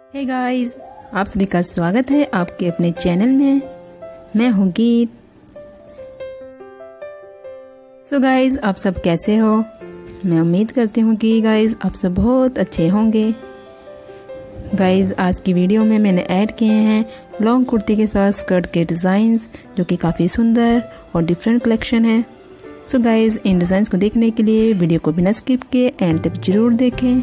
Hey guys, आप सभी का स्वागत है आपके अपने चैनल में। मैं हूँ गीत। सो गाइस, आप सब कैसे हो? मैं उम्मीद करती हूँ कि गाइस आप सब बहुत अच्छे होंगे। गाइस, आज की वीडियो में मैंने ऐड किए हैं लॉन्ग कुर्ती के साथ स्कर्ट के डिज़ाइंस, जो कि काफ़ी सुंदर और डिफरेंट कलेक्शन है। सो गाइस, इन डिज़ाइंस को देखने के लिए वीडियो को बिना स्किप किए एंड तक जरूर देखें।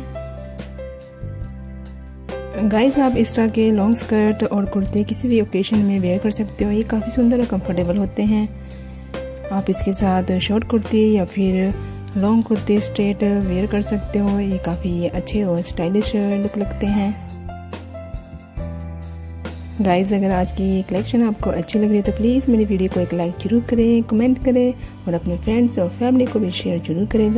गाइस, आप इस तरह के लॉन्ग स्कर्ट और कुर्ते किसी भी ओकेशन में वेयर कर सकते हो। ये काफ़ी सुंदर और कंफर्टेबल होते हैं। आप इसके साथ शॉर्ट कुर्ती या फिर लॉन्ग कुर्ते स्ट्रेट वेयर कर सकते हो। ये काफ़ी अच्छे और स्टाइलिश लुक लगते हैं। गाइस, अगर आज की कलेक्शन आपको अच्छी लग रही है तो प्लीज़ मेरी वीडियो को एक लाइक जरूर करें, कमेंट करें और अपने फ्रेंड्स और फैमिली को भी शेयर जरूर करें।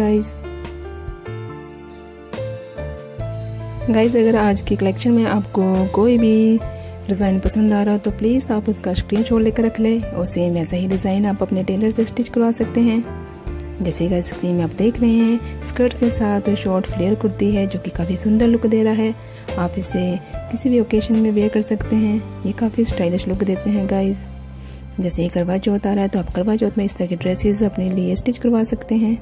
गाइस, अगर आज की कलेक्शन में आपको कोई भी डिज़ाइन पसंद आ रहा तो प्लीज़ आप उसका स्क्रीनशॉट लेकर रख लें और सेम ऐसा ही डिज़ाइन आप अपने टेलर से स्टिच करवा सकते हैं। जैसे गाइस स्क्रीन में आप देख रहे हैं, स्कर्ट के साथ शॉर्ट फ्लेयर कुर्ती है जो कि काफ़ी सुंदर लुक दे रहा है। आप इसे किसी भी ओकेशन में वेयर कर सकते हैं। ये काफ़ी स्टाइलिश लुक देते हैं गाइस। जैसे ही करवा चौथ आ रहा है तो आप करवा चौथ में इस तरह के ड्रेसेस अपने लिए स्टिच करवा सकते हैं।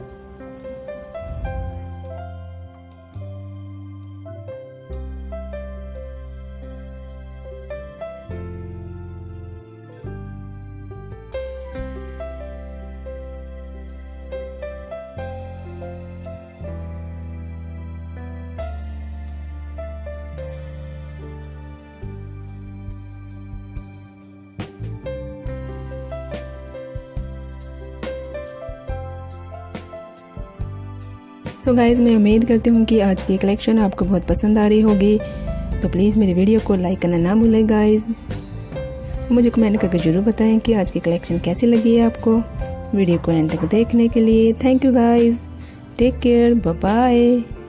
सो गाइज़, मैं उम्मीद करती हूँ कि आज की कलेक्शन आपको बहुत पसंद आ रही होगी। तो प्लीज़ मेरी वीडियो को लाइक करना ना भूलें गाइज़। मुझे कमेंट करके ज़रूर बताएं कि आज की कलेक्शन कैसी लगी है आपको। वीडियो को एंड तक देखने के लिए thank you guys. Take care, bye bye.